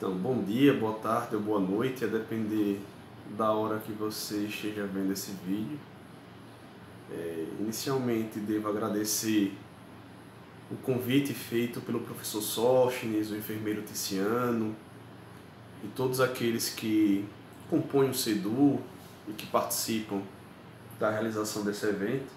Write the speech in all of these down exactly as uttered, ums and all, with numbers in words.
Então, bom dia, boa tarde ou boa noite, a depender da hora que você esteja vendo esse vídeo. É, inicialmente, devo agradecer o convite feito pelo professor Sóstenes, o enfermeiro Ticiano e todos aqueles que compõem o CEDU e que participam da realização desse evento.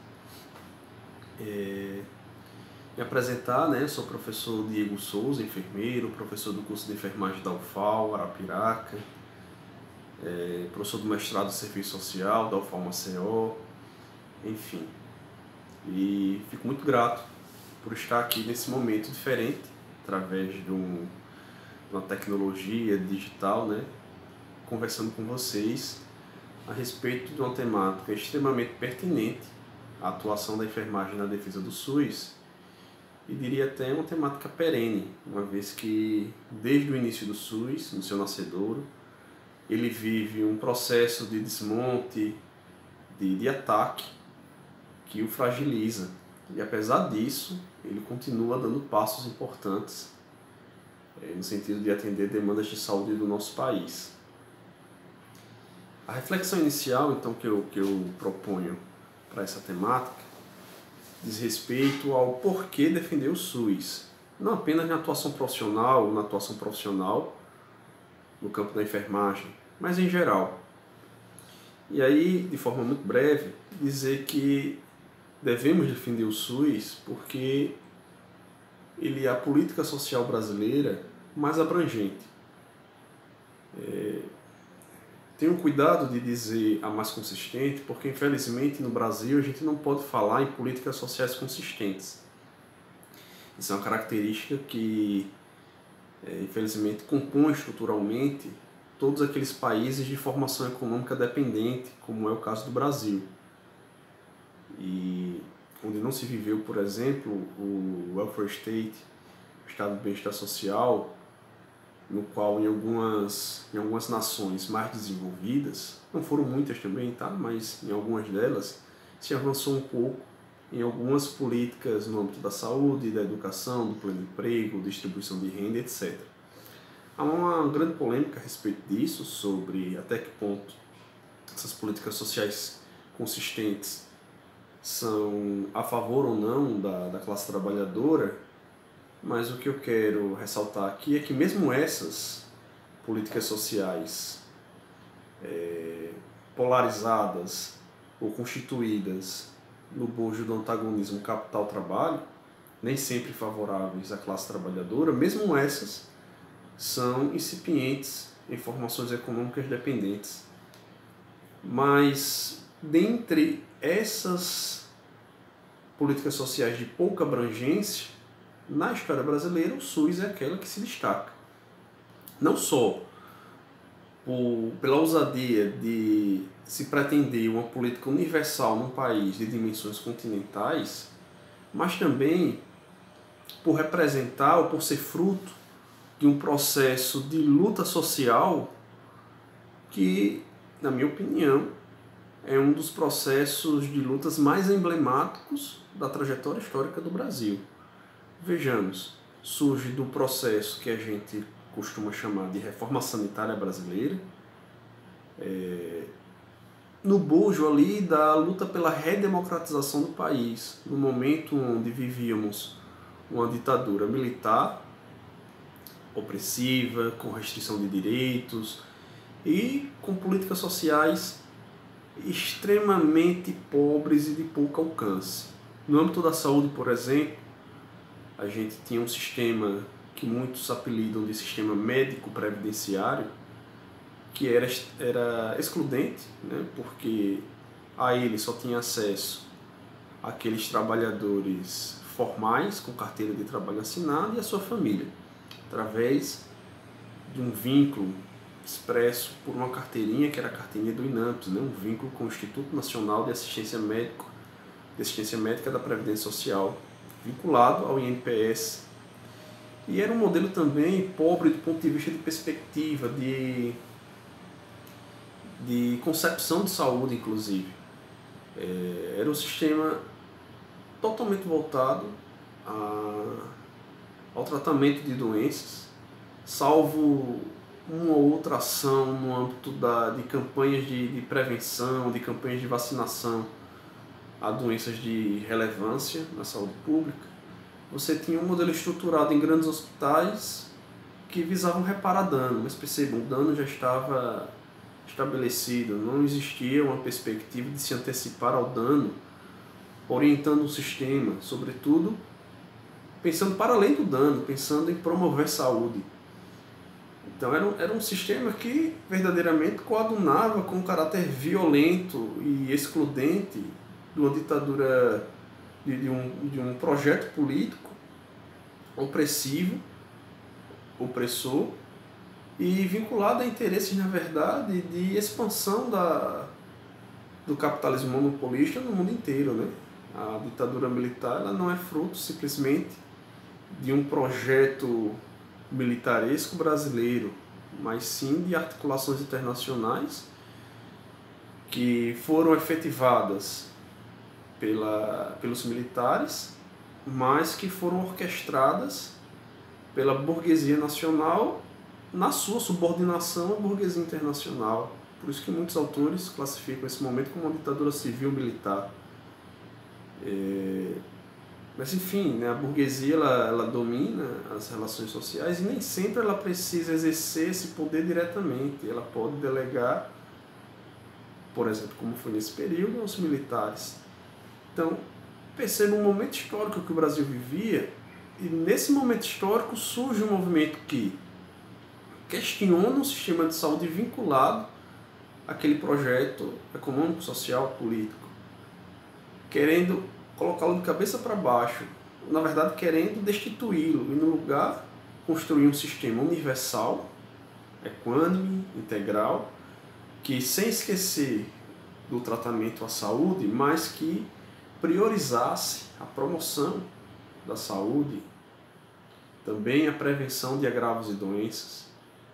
É, Me apresentar, né? Eu sou o professor Diego Souza, enfermeiro, professor do curso de enfermagem da U F A L, Arapiraca, é, professor do mestrado de serviço social da U F A L Maceió, enfim. E fico muito grato por estar aqui nesse momento diferente, através de, um, de uma tecnologia digital, né? Conversando com vocês a respeito de uma temática extremamente pertinente, a atuação da enfermagem na defesa do SUS, e diria até uma temática perene, uma vez que desde o início do SUS, no seu nascedouro, ele vive um processo de desmonte, de, de ataque, que o fragiliza. E apesar disso, ele continua dando passos importantes é, no sentido de atender demandas de saúde do nosso país. A reflexão inicial, então, que eu, que eu proponho para essa temática diz respeito ao porquê defender o SUS, não apenas na atuação profissional ou na atuação profissional no campo da enfermagem, mas em geral. E aí, de forma muito breve, dizer que devemos defender o SUS porque ele é a política social brasileira mais abrangente. É, Tenho cuidado de dizer a mais consistente, porque infelizmente no Brasil a gente não pode falar em políticas sociais consistentes. Isso é uma característica que, é, infelizmente, compõe estruturalmente todos aqueles países de formação econômica dependente, como é o caso do Brasil. E onde não se viveu, por exemplo, o welfare state, o estado de bem-estar social, no qual em algumas, em algumas nações mais desenvolvidas, não foram muitas também, tá? Mas em algumas delas se avançou um pouco em algumas políticas no âmbito da saúde, da educação, do pleno emprego, distribuição de renda, etcétera. Há uma grande polêmica a respeito disso, sobre até que ponto essas políticas sociais consistentes são a favor ou não da, da classe trabalhadora. Mas o que eu quero ressaltar aqui é que mesmo essas políticas sociais é, polarizadas ou constituídas no bojo do antagonismo capital-trabalho, nem sempre favoráveis à classe trabalhadora, mesmo essas são incipientes em formações econômicas dependentes. Mas dentre essas políticas sociais de pouca abrangência, na história brasileira, o SUS é aquela que se destaca. Não só por, pela ousadia de se pretender uma política universal num país de dimensões continentais, mas também por representar ou por ser fruto de um processo de luta social que, na minha opinião, é um dos processos de lutas mais emblemáticos da trajetória histórica do Brasil. Vejamos, surge do processo que a gente costuma chamar de reforma sanitária brasileira, é, no bojo ali da luta pela redemocratização do país, no momento onde vivíamos uma ditadura militar, opressiva, com restrição de direitos e com políticas sociais extremamente pobres e de pouco alcance. No âmbito da saúde, por exemplo, a gente tinha um sistema que muitos apelidam de sistema médico-previdenciário, que era, era excludente, né, porque a ele só tinha acesso aqueles trabalhadores formais, com carteira de trabalho assinada, e a sua família, através de um vínculo expresso por uma carteirinha, que era a carteirinha do INAMPS, né, um vínculo com o Instituto Nacional de Assistência Médica, de Assistência Médica da Previdência Social, vinculado ao I N P S. E era um modelo também pobre do ponto de vista de perspectiva, de, de concepção de saúde, inclusive. É, era um sistema totalmente voltado a, ao tratamento de doenças salvo uma ou outra ação no âmbito da, de campanhas de, de prevenção, de campanhas de vacinação a doenças de relevância na saúde pública, você tinha um modelo estruturado em grandes hospitais que visavam reparar dano, mas percebam, o dano já estava estabelecido, não existia uma perspectiva de se antecipar ao dano, orientando o sistema, sobretudo pensando para além do dano, pensando em promover saúde. Então era um, era um sistema que verdadeiramente coadunava com um caráter violento e excludente de uma ditadura, de, de, um, de um projeto político opressivo, opressor, e vinculado a interesses, na verdade, de expansão da, do capitalismo monopolista no mundo inteiro, né? A ditadura militar ela não é fruto simplesmente de um projeto militaresco brasileiro, mas sim de articulações internacionais que foram efetivadas pela, pelos militares, mas que foram orquestradas pela burguesia nacional na sua subordinação à burguesia internacional. Por isso que muitos autores classificam esse momento como uma ditadura civil-militar. É... Mas enfim, né, a burguesia ela, ela domina as relações sociais e nem sempre ela precisa exercer esse poder diretamente. Ela pode delegar, por exemplo, como foi nesse período, aos militares. Então, perceba um momento histórico que o Brasil vivia, e nesse momento histórico surge um movimento que questiona um sistema de saúde vinculado àquele projeto econômico, social, político, querendo colocá-lo de cabeça para baixo, na verdade querendo destituí-lo e no lugar construir um sistema universal, equânime, integral, que sem esquecer do tratamento à saúde, mas que priorizasse a promoção da saúde, também a prevenção de agravos e doenças,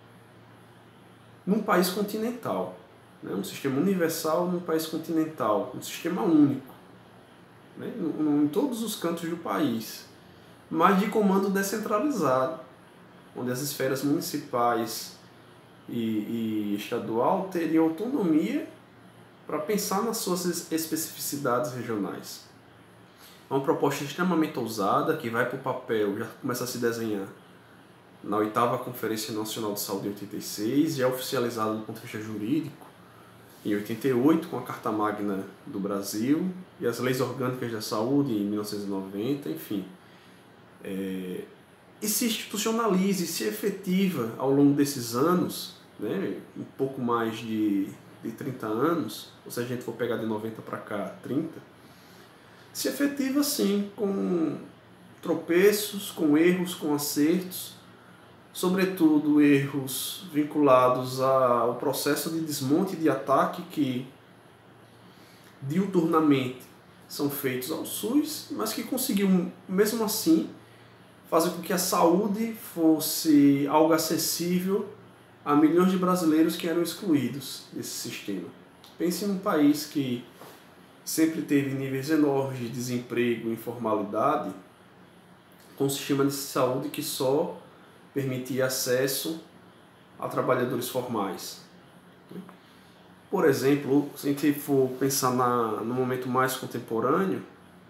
num país continental, né? Um sistema universal num país continental, um sistema único, né? Em todos os cantos do país, mas de comando descentralizado, onde as esferas municipais e, e estadual teriam autonomia para pensar nas suas especificidades regionais. É uma proposta extremamente ousada que vai para o papel, já começa a se desenhar na oitava Conferência Nacional de Saúde em oitenta e seis, já é oficializada do ponto de vista jurídico em oitenta e oito com a Carta Magna do Brasil e as Leis Orgânicas da Saúde em mil novecentos e noventa, enfim. É, e se institucionalize, se efetiva ao longo desses anos, né, um pouco mais de, de trinta anos, ou se a gente for pegar de noventa para cá, trinta, se efetiva sim, com tropeços, com erros, com acertos, sobretudo erros vinculados ao processo de desmonte e de ataque que diuturnamente são feitos ao SUS, mas que conseguiu, mesmo assim, fazer com que a saúde fosse algo acessível a milhões de brasileiros que eram excluídos desse sistema. Pense num país que sempre teve níveis enormes de desemprego e informalidade, com um sistema de saúde que só permitia acesso a trabalhadores formais. Por exemplo, se a gente for pensar na, no momento mais contemporâneo,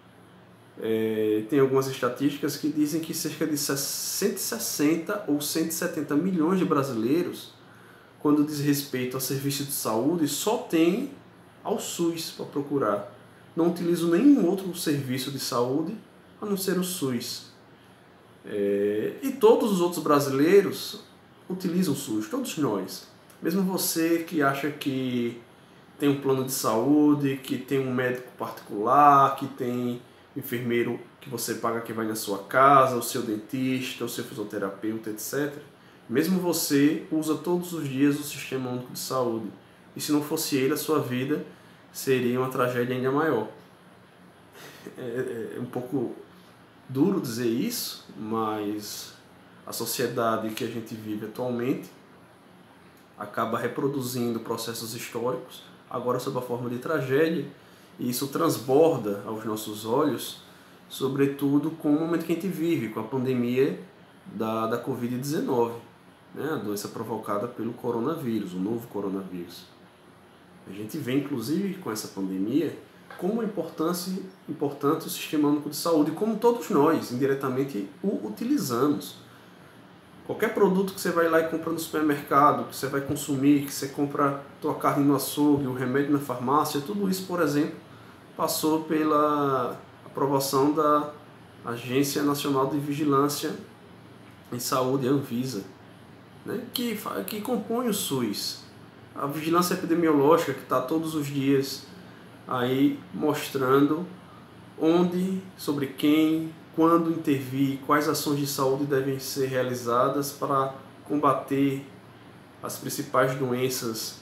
é, tem algumas estatísticas que dizem que cerca de cento e sessenta ou cento e setenta milhões de brasileiros, quando diz respeito a serviço de saúde, só tem ao SUS para procurar. Não utilizam nenhum outro serviço de saúde a não ser o SUS. É, e todos os outros brasileiros utilizam o SUS, todos nós. Mesmo você que acha que tem um plano de saúde, que tem um médico particular, que tem um enfermeiro que você paga que vai na sua casa, o seu dentista, o seu fisioterapeuta, etcétera. Mesmo você usa todos os dias o Sistema Único de Saúde. E se não fosse ele, a sua vida seria uma tragédia ainda maior. É, é um pouco duro dizer isso, mas a sociedade que a gente vive atualmente acaba reproduzindo processos históricos, agora sob a forma de tragédia, e isso transborda aos nossos olhos, sobretudo com o momento que a gente vive, com a pandemia da, da covid dezenove. né, a doença provocada pelo coronavírus, o novo coronavírus. A gente vê, inclusive, com essa pandemia, como é importante, importante o Sistema Único de Saúde, como todos nós, indiretamente, o utilizamos. Qualquer produto que você vai lá e compra no supermercado, que você vai consumir, que você compra tua carne no açougue, o remédio na farmácia, tudo isso, por exemplo, passou pela aprovação da Agência Nacional de Vigilância em Saúde, a Anvisa, né, que, que compõe o SUS. A vigilância epidemiológica que está todos os dias aí mostrando onde, sobre quem, quando intervir, quais ações de saúde devem ser realizadas para combater as principais doenças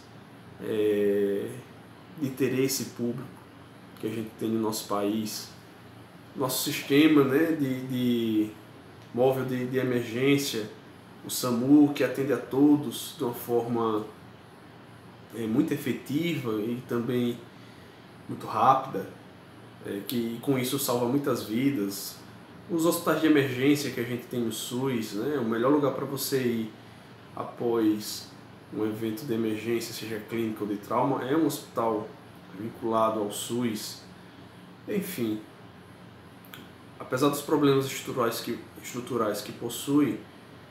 é, de interesse público que a gente tem no nosso país. Nosso sistema, né, de, de móvel de, de emergência, o SAMU, que atende a todos de uma forma é, muito efetiva e também muito rápida, é, que com isso salva muitas vidas. Os hospitais de emergência que a gente tem no SUS, né, o melhor lugar para você ir após um evento de emergência, seja clínica ou de trauma, é um hospital vinculado ao SUS. Enfim, apesar dos problemas estruturais que, estruturais que possui,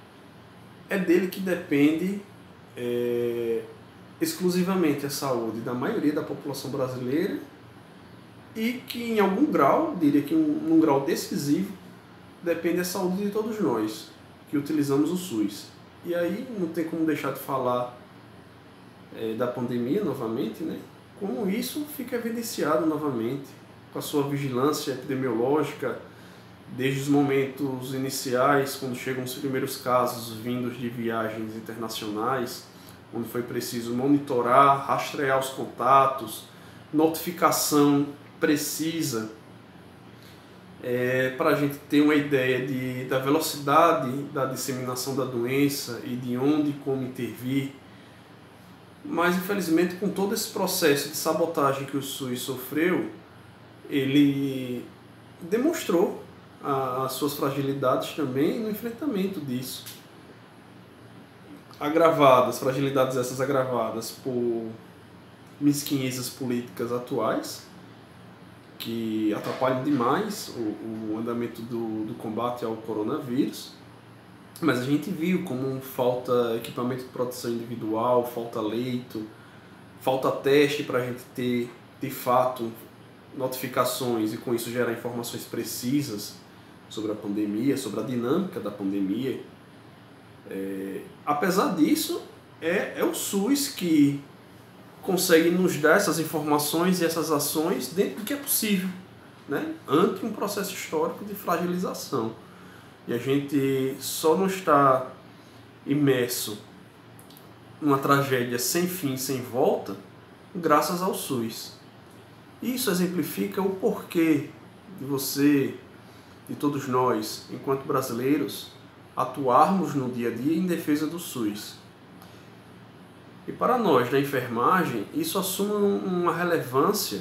é dele que depende é, exclusivamente a saúde da maioria da população brasileira e que em algum grau, diria que um, num grau decisivo, depende da saúde de todos nós que utilizamos o SUS. E aí não tem como deixar de falar é, da pandemia novamente, né? Como isso fica evidenciado novamente com a sua vigilância epidemiológica desde os momentos iniciais, quando chegam os primeiros casos vindos de viagens internacionais, onde foi preciso monitorar, rastrear os contatos, notificação precisa, é, para a gente ter uma ideia de, da velocidade da disseminação da doença e de onde e como intervir. Mas, infelizmente, com todo esse processo de sabotagem que o SUS sofreu, ele demonstrou a, as suas fragilidades também no enfrentamento disso. Agravadas, fragilidades essas agravadas por mesquinhezas políticas atuais, que atrapalham demais o, o andamento do, do combate ao coronavírus. Mas a gente viu como falta equipamento de proteção individual, falta leito, falta teste para a gente ter, de fato, notificações e com isso gerar informações precisas sobre a pandemia, sobre a dinâmica da pandemia. É, apesar disso, é, é o SUS que consegue nos dar essas informações e essas ações dentro do que é possível, né? Ante um processo histórico de fragilização. E a gente só não está imerso numa tragédia sem fim, sem volta, graças ao SUS. Isso exemplifica o porquê de você, de todos nós, enquanto brasileiros, atuarmos no dia a dia em defesa do SUS. E para nós, da enfermagem, isso assume uma relevância,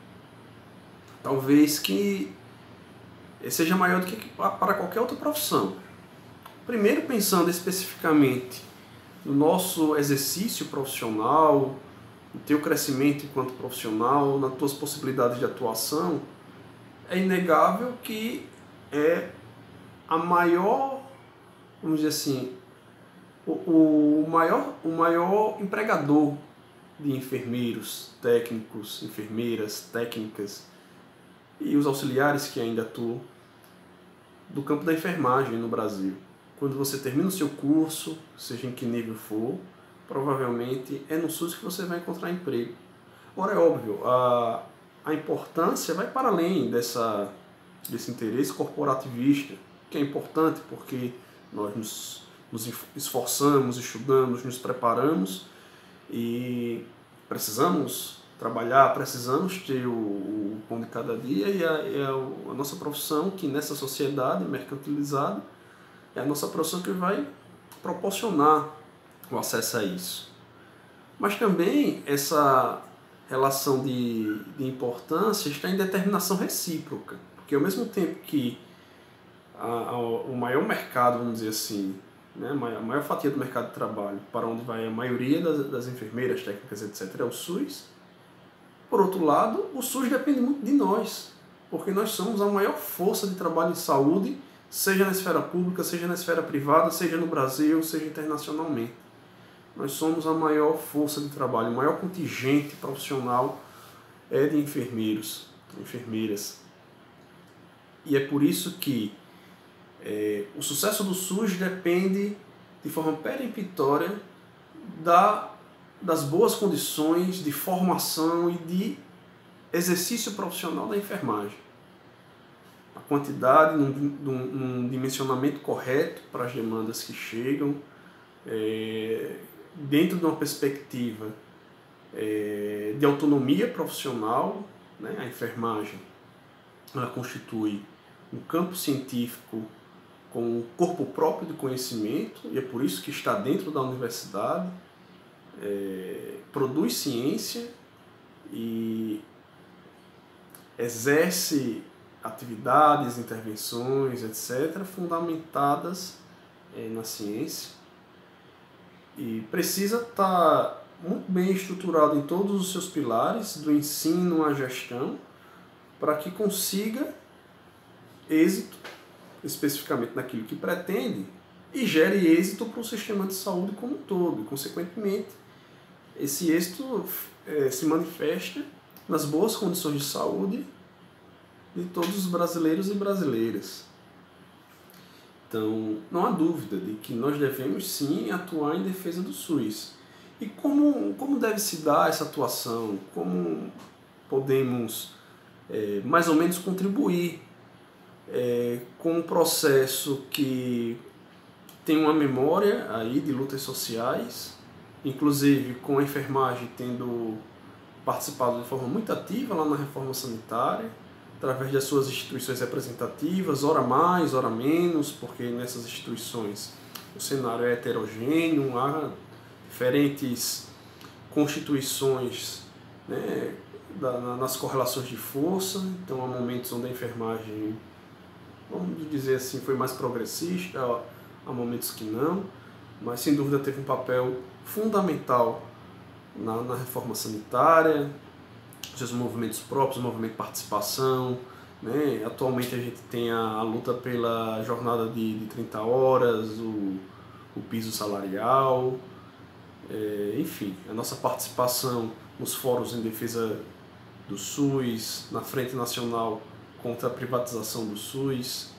talvez que seja maior do que para qualquer outra profissão. Primeiro, pensando especificamente no nosso exercício profissional, no teu crescimento enquanto profissional, nas tuas possibilidades de atuação, é inegável que é a maior, vamos dizer assim, o, o, maior, o maior empregador de enfermeiros, técnicos, enfermeiras, técnicas e os auxiliares que ainda atuam do campo da enfermagem no Brasil. Quando você termina o seu curso, seja em que nível for, provavelmente é no SUS que você vai encontrar emprego. Ora, é óbvio, a, a importância vai para além dessa, desse interesse corporativista, que é importante porque nós nos, nos esforçamos, estudamos, nos preparamos e precisamos trabalhar, precisamos ter o, o pão de cada dia e a, e a, a nossa profissão, que nessa sociedade mercantilizada, é a nossa profissão que vai proporcionar o acesso a isso. Mas também essa relação de, de importância está em determinação recíproca, porque ao mesmo tempo que a, a, o maior mercado, vamos dizer assim, né, a maior fatia do mercado de trabalho, para onde vai a maioria das, das enfermeiras, técnicas, etcétera, é o SUS. Por outro lado, o SUS depende muito de nós, porque nós somos a maior força de trabalho em saúde, seja na esfera pública, seja na esfera privada, seja no Brasil, seja internacionalmente. Nós somos a maior força de trabalho, o maior contingente profissional é de enfermeiros, enfermeiras. E é por isso que é, o sucesso do SUS depende de forma peremptória da, das boas condições de formação e de exercício profissional da enfermagem. A quantidade, num, num, num dimensionamento correto para as demandas que chegam, é, dentro de uma perspectiva é, de autonomia profissional, né? A enfermagem ela constitui um campo científico com um corpo próprio de conhecimento, e é por isso que está dentro da universidade, é, produz ciência e exerce atividades, intervenções, etcétera, fundamentadas é, na ciência, e precisa estar muito bem estruturado em todos os seus pilares, do ensino à gestão, para que consiga êxito, especificamente naquilo que pretende, e gere êxito para o sistema de saúde como um todo. E, consequentemente, esse êxito é, se manifesta nas boas condições de saúde de todos os brasileiros e brasileiras. Então, não há dúvida de que nós devemos sim atuar em defesa do SUS. E como, como deve se dar essa atuação? Como podemos é, mais ou menos contribuir é, com um processo que tem uma memória aí de lutas sociais, inclusive com a enfermagem tendo participado de forma muito ativa lá na reforma sanitária, através das suas instituições representativas, ora mais, ora menos, porque nessas instituições o cenário é heterogêneo, há diferentes constituições, né, nas correlações de força. Então há momentos onde a enfermagem, vamos dizer assim, foi mais progressista, há momentos que não, mas sem dúvida teve um papel fundamental na, na reforma sanitária, seus movimentos próprios, o movimento de participação, né? Atualmente a gente tem a, a luta pela jornada de, de trinta horas, o, o piso salarial, é, enfim, a nossa participação nos fóruns em defesa do SUS, na Frente Nacional contra a privatização do SUS,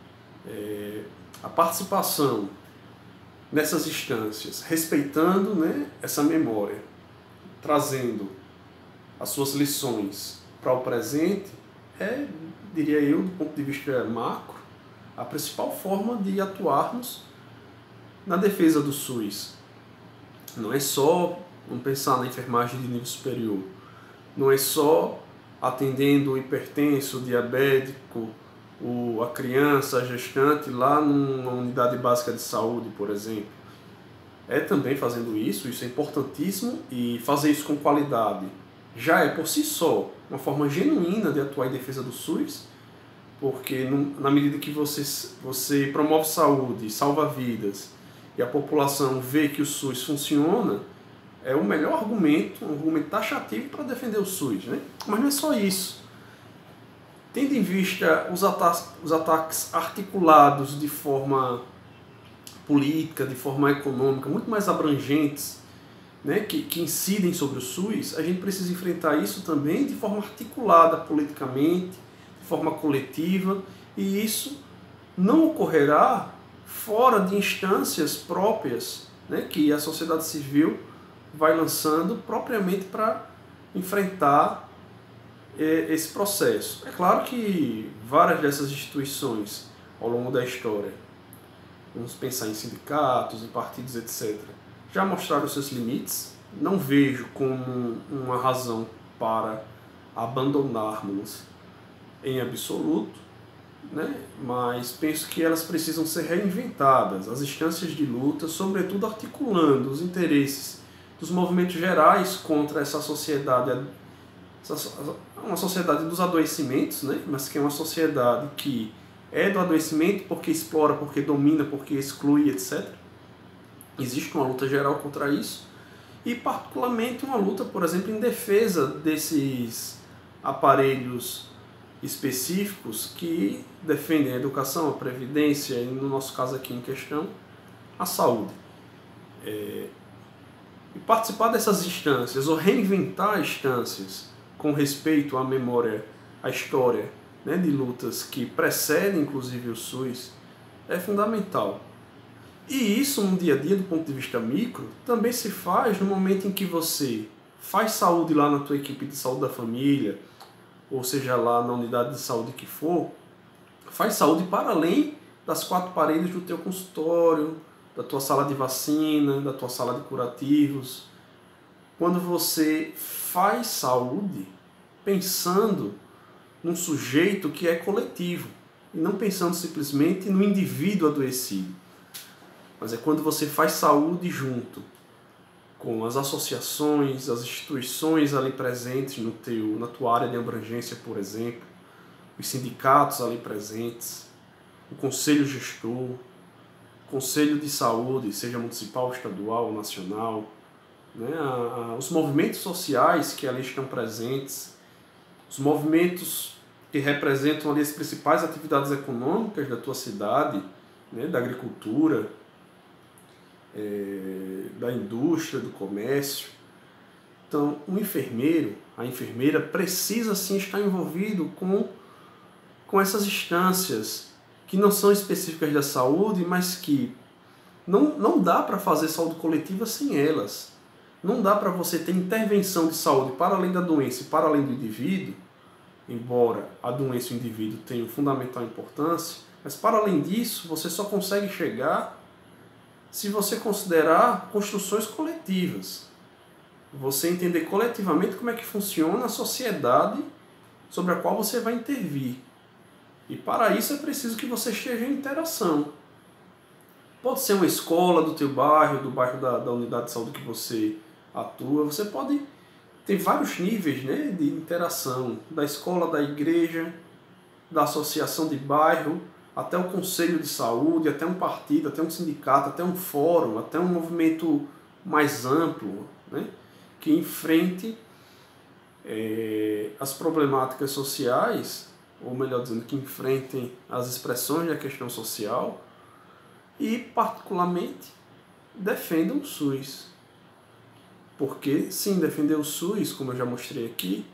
é, a participação nessas instâncias, respeitando, né, essa memória, trazendo as suas lições para o presente, é, diria eu, do ponto de vista macro, a principal forma de atuarmos na defesa do SUS. Não é só, vamos pensar na enfermagem de nível superior, não é só atendendo o hipertenso, o diabético, o, a criança, a gestante lá numa unidade básica de saúde, por exemplo. É também fazendo isso, isso é importantíssimo, e fazer isso com qualidade já é por si só uma forma genuína de atuar em defesa do SUS, porque no, na medida que você, você promove saúde, salva vidas, e a população vê que o SUS funciona, é o melhor argumento, um argumento taxativo para defender o SUS, né? Mas não é só isso. Tendo em vista os ataques, os ataques articulados de forma política, de forma econômica, muito mais abrangentes, né, que, que incidem sobre o SUS, a gente precisa enfrentar isso também de forma articulada politicamente, de forma coletiva, e isso não ocorrerá fora de instâncias próprias, né, que a sociedade civil vai lançando propriamente para enfrentar eh, esse processo. É claro que várias dessas instituições, ao longo da história, vamos pensar em sindicatos, em partidos, etcétera, já mostraram seus limites. Não vejo como uma razão para abandonarmos em absoluto, né? Mas penso que elas precisam ser reinventadas, as instâncias de luta, sobretudo articulando os interesses dos movimentos gerais contra essa sociedade, uma sociedade dos adoecimentos, né? Mas que é uma sociedade que é do adoecimento porque explora, porque domina, porque exclui, etcétera. Existe uma luta geral contra isso e particularmente uma luta, por exemplo, em defesa desses aparelhos específicos que defendem a educação, a previdência e, no nosso caso aqui em questão, a saúde. É... E participar dessas instâncias, ou reinventar instâncias com respeito à memória, à história, né, de lutas que precedem inclusive o SUS, é fundamental. E isso no dia a dia, do ponto de vista micro, também se faz no momento em que você faz saúde lá na tua equipe de saúde da família, ou seja lá na unidade de saúde que for, faz saúde para além das quatro paredes do teu consultório, da tua sala de vacina, da tua sala de curativos. Quando você faz saúde pensando num sujeito que é coletivo, e não pensando simplesmente no indivíduo adoecido. Mas é quando você faz saúde junto com as associações, as instituições ali presentes no teu, na tua área de abrangência, por exemplo, os sindicatos ali presentes, o conselho gestor, o conselho de saúde, seja municipal, estadual ou nacional, né? a, a, os movimentos sociais que ali estão presentes, os movimentos que representam ali as principais atividades econômicas da tua cidade, né? Da agricultura, É, da indústria, do comércio. Então, o enfermeiro, a enfermeira precisa sim estar envolvido com, com essas instâncias que não são específicas da saúde, mas que não, não dá para fazer saúde coletiva sem elas. Não dá para você ter intervenção de saúde para além da doença e para além do indivíduo, embora a doença e o indivíduo tenham fundamental importância, mas para além disso, você só consegue chegar se você considerar construções coletivas. Você entender coletivamente como é que funciona a sociedade sobre a qual você vai intervir. E para isso é preciso que você esteja em interação. Pode ser uma escola do teu bairro, do bairro da, da unidade de saúde que você atua. Você pode ter vários níveis, né, de interação. Da escola, da igreja, da associação de bairro, até o conselho de saúde, até um partido, até um sindicato, até um fórum, até um movimento mais amplo, né, que enfrente é, as problemáticas sociais, ou melhor dizendo, que enfrentem as expressões da questão social e, particularmente, defendam o SUS. Porque, sim, defender o SUS, como eu já mostrei aqui,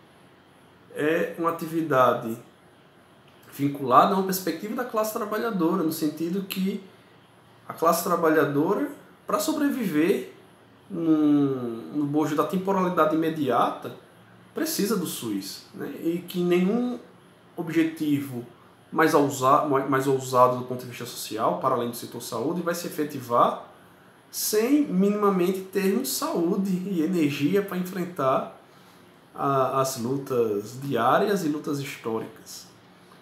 é uma atividade vinculada a uma perspectiva da classe trabalhadora, no sentido que a classe trabalhadora, para sobreviver no, no bojo da temporalidade imediata, precisa do SUS, né? E que nenhum objetivo mais ousado, mais ousado do ponto de vista social, para além do setor saúde, vai se efetivar sem minimamente termos saúde e energia para enfrentar a, as lutas diárias e lutas históricas.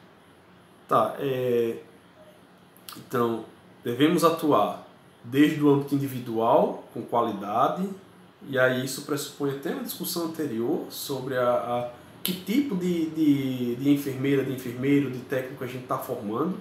Tá, é... Então, devemos atuar desde o âmbito individual, com qualidade, e aí isso pressupõe até uma discussão anterior sobre a, a que tipo de, de, de enfermeira, de enfermeiro, de técnico a gente está formando,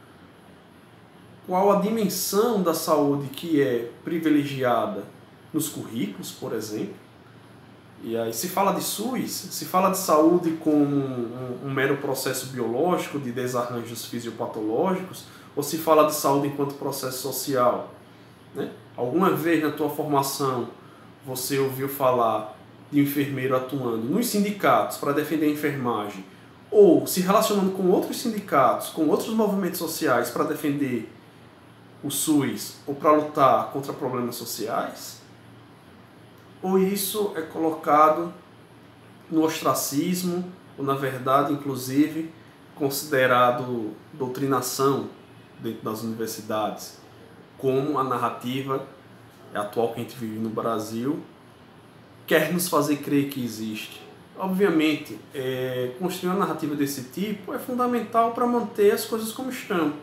qual a dimensão da saúde que é privilegiada nos currículos, por exemplo. E aí se fala de SUS, se fala de saúde como um, um, um mero processo biológico de desarranjos fisiopatológicos, ou se fala de saúde enquanto processo social, né? Alguma vez na tua formação você ouviu falar de um enfermeiro atuando nos sindicatos para defender a enfermagem, ou se relacionando com outros sindicatos, com outros movimentos sociais para defender o SUS ou para lutar contra problemas sociais? Ou isso é colocado no ostracismo, ou na verdade, inclusive, considerado doutrinação dentro das universidades, como a narrativa atual que a gente vive no Brasil quer nos fazer crer que existe. Obviamente, é, construir uma narrativa desse tipo é fundamental para manter as coisas como estão.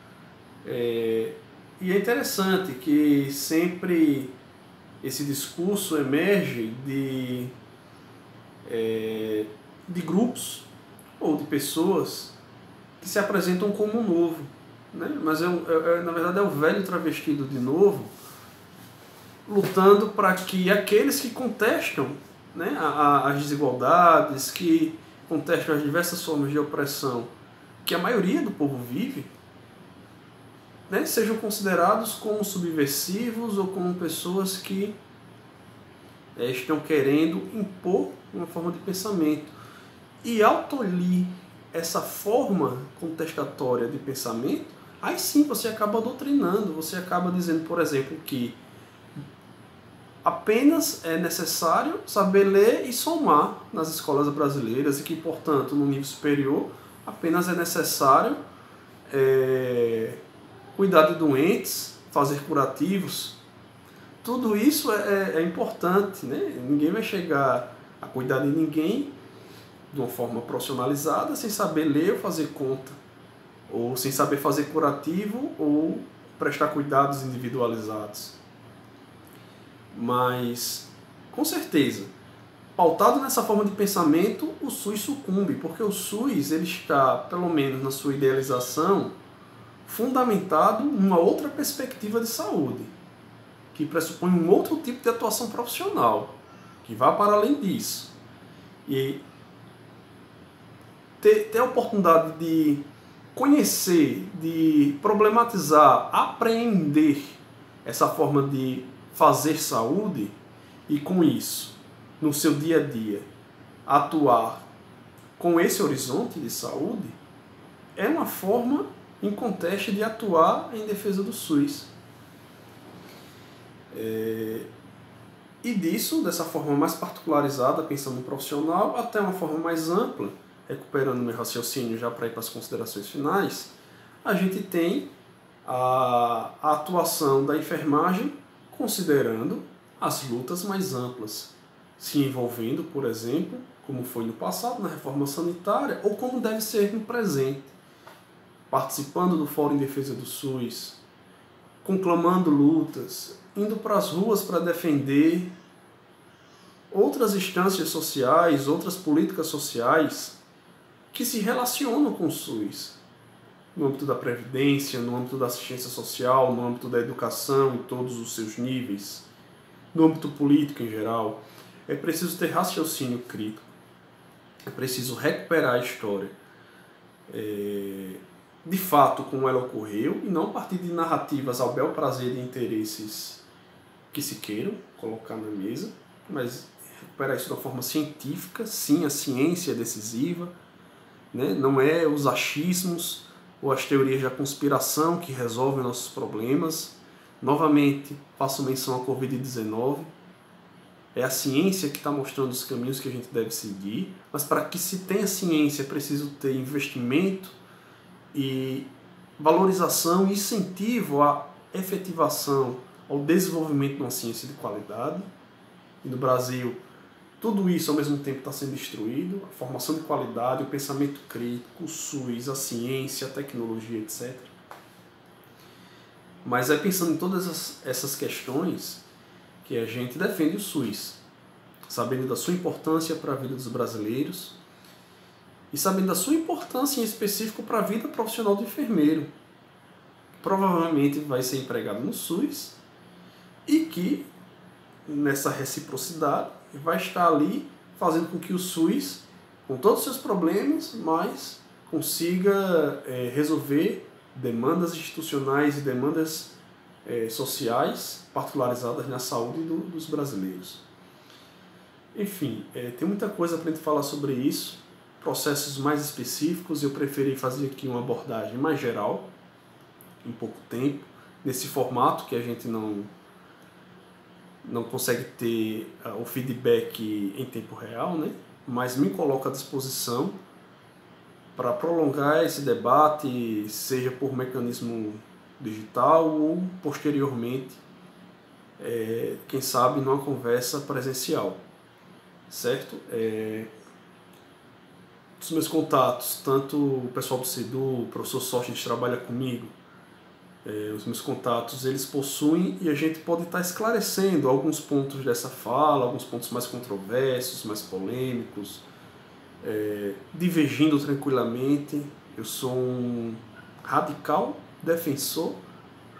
É, e é interessante que sempre esse discurso emerge de, é, de grupos ou de pessoas que se apresentam como novo, né? Mas é, é, na verdade é o velho travestido de novo, lutando para que aqueles que contestam, né, a, a, as desigualdades, que contestam as diversas formas de opressão que a maioria do povo vive, né, sejam considerados como subversivos ou como pessoas que é, estão querendo impor uma forma de pensamento. E ao tolir essa forma contestatória de pensamento, aí sim você acaba doutrinando, você acaba dizendo, por exemplo, que apenas é necessário saber ler e somar nas escolas brasileiras e que, portanto, no nível superior, apenas é necessário é, cuidar de doentes, fazer curativos. Tudo isso é, é importante, né? Ninguém vai chegar a cuidar de ninguém de uma forma profissionalizada sem saber ler ou fazer conta, ou sem saber fazer curativo ou prestar cuidados individualizados. Mas, com certeza, pautado nessa forma de pensamento, o SUS sucumbe, porque o SUS ele está, pelo menos na sua idealização, fundamentado numa outra perspectiva de saúde, que pressupõe um outro tipo de atuação profissional, que vai para além disso. E ter, ter a oportunidade de conhecer, de problematizar, apreender essa forma de fazer saúde e, com isso, no seu dia a dia, atuar com esse horizonte de saúde, é uma forma inconteste de atuar em defesa do SUS. É... E disso, dessa forma mais particularizada, pensando no profissional, até uma forma mais ampla, recuperando meu raciocínio já para ir para as considerações finais, a gente tem a, a atuação da enfermagem considerando as lutas mais amplas, se envolvendo, por exemplo, como foi no passado, na reforma sanitária, ou como deve ser no presente, participando do Fórum em Defesa do SUS, conclamando lutas, indo para as ruas para defender outras instâncias sociais, outras políticas sociais que se relacionam com o SUS, no âmbito da previdência, no âmbito da assistência social, no âmbito da educação em todos os seus níveis, no âmbito político em geral. É preciso ter raciocínio crítico, é preciso recuperar a história é, de fato como ela ocorreu e não a partir de narrativas ao bel prazer de interesses que se queiram colocar na mesa, mas recuperar isso de uma forma científica. Sim, a ciência é decisiva, né? Não é os achismos ou as teorias da conspiração que resolvem nossos problemas. Novamente, faço menção à covid dezenove. É a ciência que está mostrando os caminhos que a gente deve seguir, mas para que se tenha ciência é preciso ter investimento e valorização e incentivo à efetivação, ao desenvolvimento de uma ciência de qualidade. E no Brasil, tudo isso ao mesmo tempo está sendo destruído, a formação de qualidade, o pensamento crítico, o SUS, a ciência, a tecnologia, etcétera. Mas é pensando em todas essas questões que a gente defende o SUS, sabendo da sua importância para a vida dos brasileiros e sabendo da sua importância em específico para a vida profissional do enfermeiro, que provavelmente vai ser empregado no SUS e que, nessa reciprocidade, vai estar ali fazendo com que o SUS, com todos os seus problemas, mas consiga é, resolver demandas institucionais e demandas é, sociais particularizadas na saúde do, dos brasileiros. Enfim, é, tem muita coisa para a gente falar sobre isso, processos mais específicos. Eu preferi fazer aqui uma abordagem mais geral, em pouco tempo, nesse formato que a gente não, não consegue ter uh, o feedback em tempo real, né? Mas me coloco à disposição para prolongar esse debate, seja por mecanismo digital ou posteriormente, é, quem sabe numa conversa presencial, certo? É, os meus contatos, tanto o pessoal do CEDU, o professor Sóstenes trabalha comigo, é, os meus contatos eles possuem e a gente pode estar esclarecendo alguns pontos dessa fala, alguns pontos mais controversos, mais polêmicos, É, divergindo tranquilamente. Eu sou um radical defensor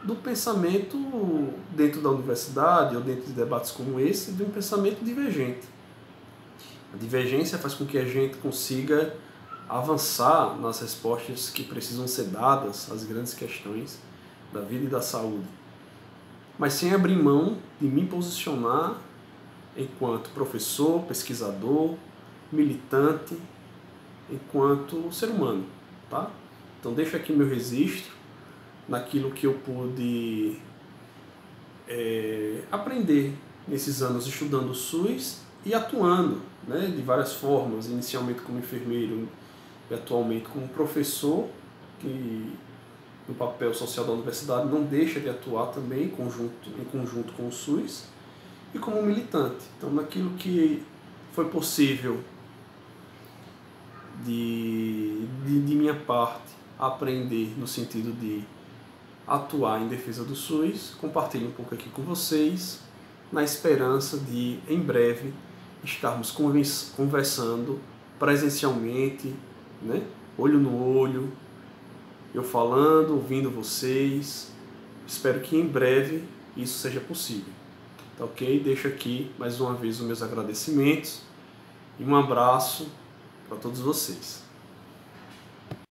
do pensamento dentro da universidade ou dentro de debates como esse, de um pensamento divergente. A divergência faz com que a gente consiga avançar nas respostas que precisam ser dadas às grandes questões da vida e da saúde, mas sem abrir mão de me posicionar enquanto professor, pesquisador, militante, enquanto ser humano, tá? Então deixo aqui meu registro naquilo que eu pude é, aprender nesses anos estudando o SUS e atuando, né, de várias formas, inicialmente como enfermeiro e atualmente como professor, que no papel social da universidade não deixa de atuar também em conjunto, em conjunto com o SUS, e como militante. Então, naquilo que foi possível de, de, de minha parte aprender no sentido de atuar em defesa do SUS, compartilho um pouco aqui com vocês, na esperança de, em breve, estarmos conversando presencialmente, né? Olho no olho, eu falando, ouvindo vocês. Espero que em breve isso seja possível. Tá ok? Deixo aqui mais uma vez os meus agradecimentos e um abraço para todos vocês.